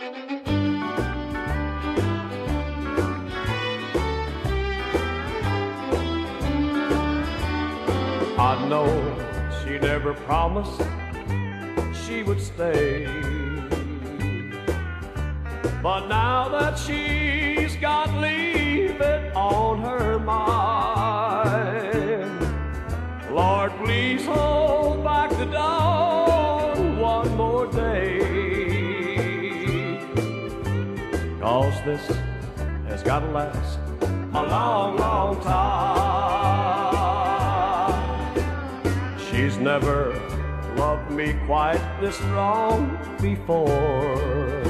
I know she never promised she would stay, but now that she's got leaving on her mind, Lord, please hold back the dawn one more day, 'cause this has got to last a long, long time. She's never loved me quite this strong before,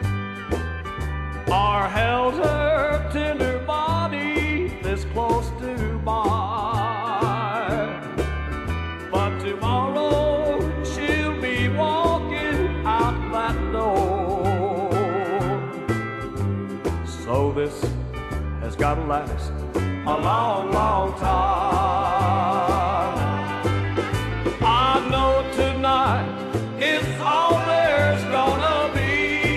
or held her tender body this close to mine. But tomorrow she'll be walking out that door, so this has got to last a long, long time. I know tonight is all there's gonna be.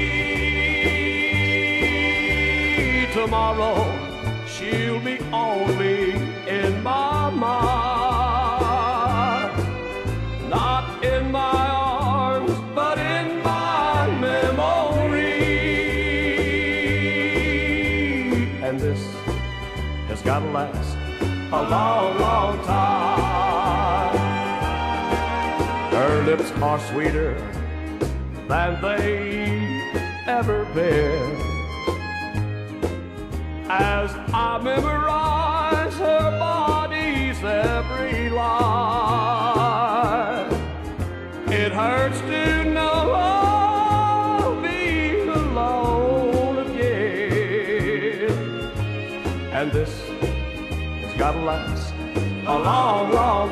Tomorrow she'll be only in my mind, not in my arms, but in my memory. And this has got to last a long, long time. Her lips are sweeter than they've ever been, as I memorize her body's every line. It hurts to know I'll be alone again, and this has got to last a long, long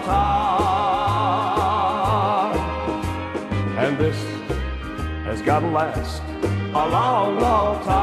time. And this has got to last a long, long time.